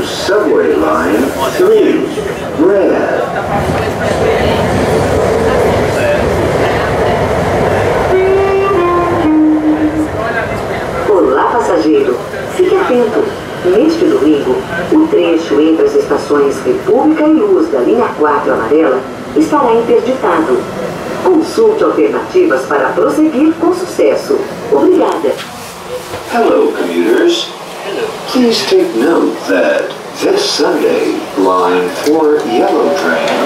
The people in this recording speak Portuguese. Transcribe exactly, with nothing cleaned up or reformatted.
subway line three, red. Olá, passageiro. Fique atento. Neste domingo, o trecho entre as estações República e Luz da linha quatro amarela estará interditado. Consulte alternativas para prosseguir com sucesso. Obrigada. Hello, commuters. Please take note that this Sunday, line four yellow train